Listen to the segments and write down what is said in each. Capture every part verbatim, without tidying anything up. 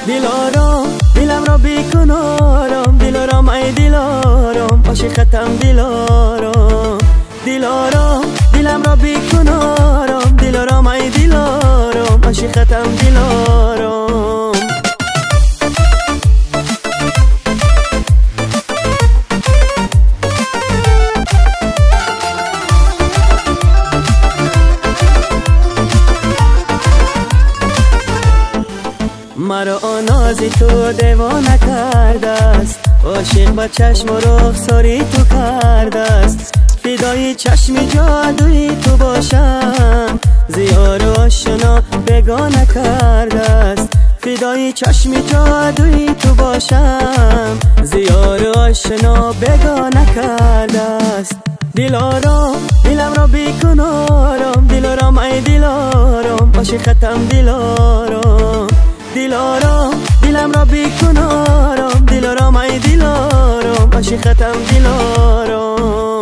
دلارام دلم را بیکن آرام، دلارام ای دلارام عاشقتم دلارام. دلارام دلم را بیکن آرام، دلارام ای دلارام عاشقتم دلارام. مرا نازی تو دیوانه کرده است، عاشق با چشم و رخساری تو کرده است. فدای چشم جادوی تو باشم، زیار و آشنا بگانه کرده است. فدای چشم جادوی تو باشم، زیار و آشنا بگانه کرده است. دلارام دلم را بیکن آرام، دلارام ای دلارام عاشقتم دلارام. دلارام دلم را بیکن آرام، دلارام ای دلارام عاشقتم دلارام.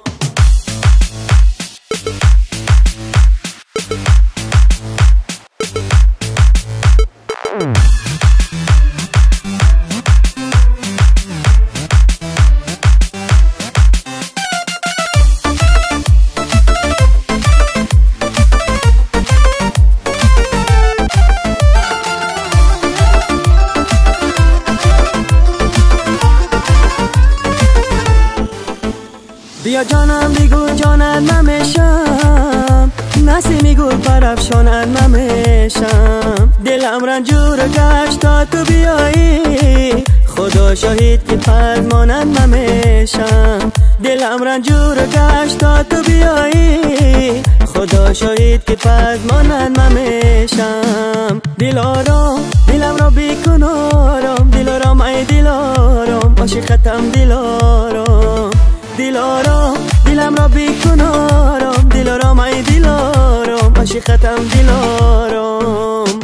بیا جانم بگو جانت نمیشم، نسیمی گل پرافشانت نمیشم. دلم رنجور گشت تا تو بیایی، خدا شاهد که پرمانت نمیشم. دلم رنجور گشت تا تو بیایی، خدا شاهد که پرمانت نمیشم. دلارام دلم را بیکن آرام، دلارام ای دلارام عاشقتم دلارام. دلارام دلم را بیکن آرام، دلارام ای دلارام عاشقتم دلارام.